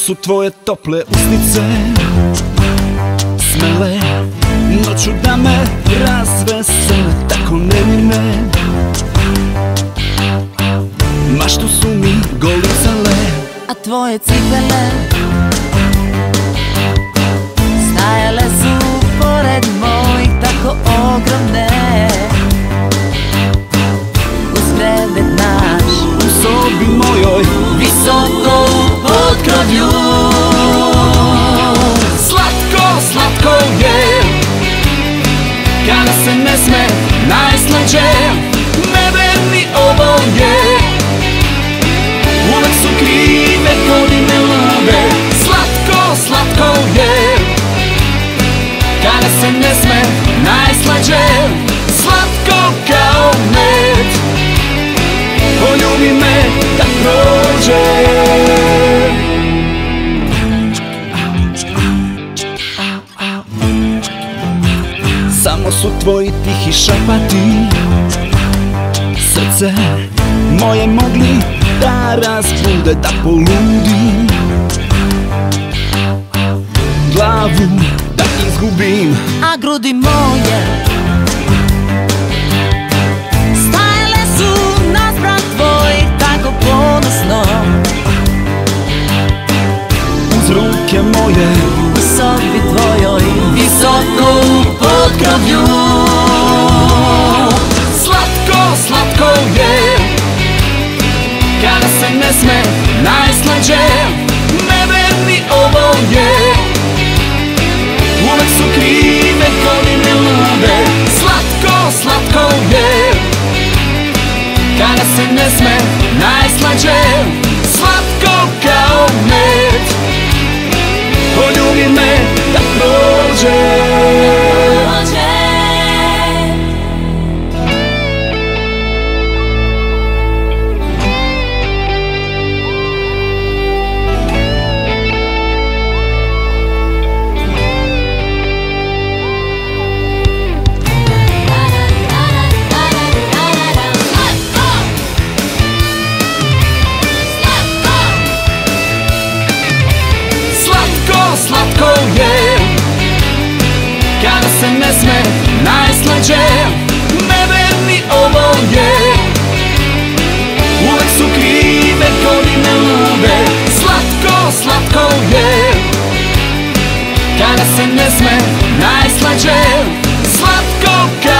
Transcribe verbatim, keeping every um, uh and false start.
su tvoje tople usnice, smele noću da me razvesele, tako nevine. Maštu su mi golicale, a tvoje cipele stajale su pored mojih, tako ogromne. Uz krevet naš, u sobi mojoj, visoko u potkrovlju. Slatko, slatko je, kada se ne sme, najslađe. Neverni ovo je, uvek su krive godine lube. Slatko, slatko je, kada se ne sme, najslađe. Slatko kao med, poljubi me da prođe. Samo su tvoji tihi šapati srce moje mogli da razbude, da poludim, glavu da izgubim. A grudi moje stajale su naspram tvojih, tako ponosno. Uz ruke moje, u sobi tvojoj, visoko u potkrovlju. Slatko, slatko je, kada se ne sme, najslađe. Neverni ovo je, uvek su krive godine lube. Slatko, slatko je, kada se ne sme, najslađe. Slatko kao med, poljubi me da prođe. Slatko je, kada se ne sme, najslađe. Neverni ovo je, uvek su krive godine lube. Slatko, slatko je, kada se ne sme, najslađe. Slatko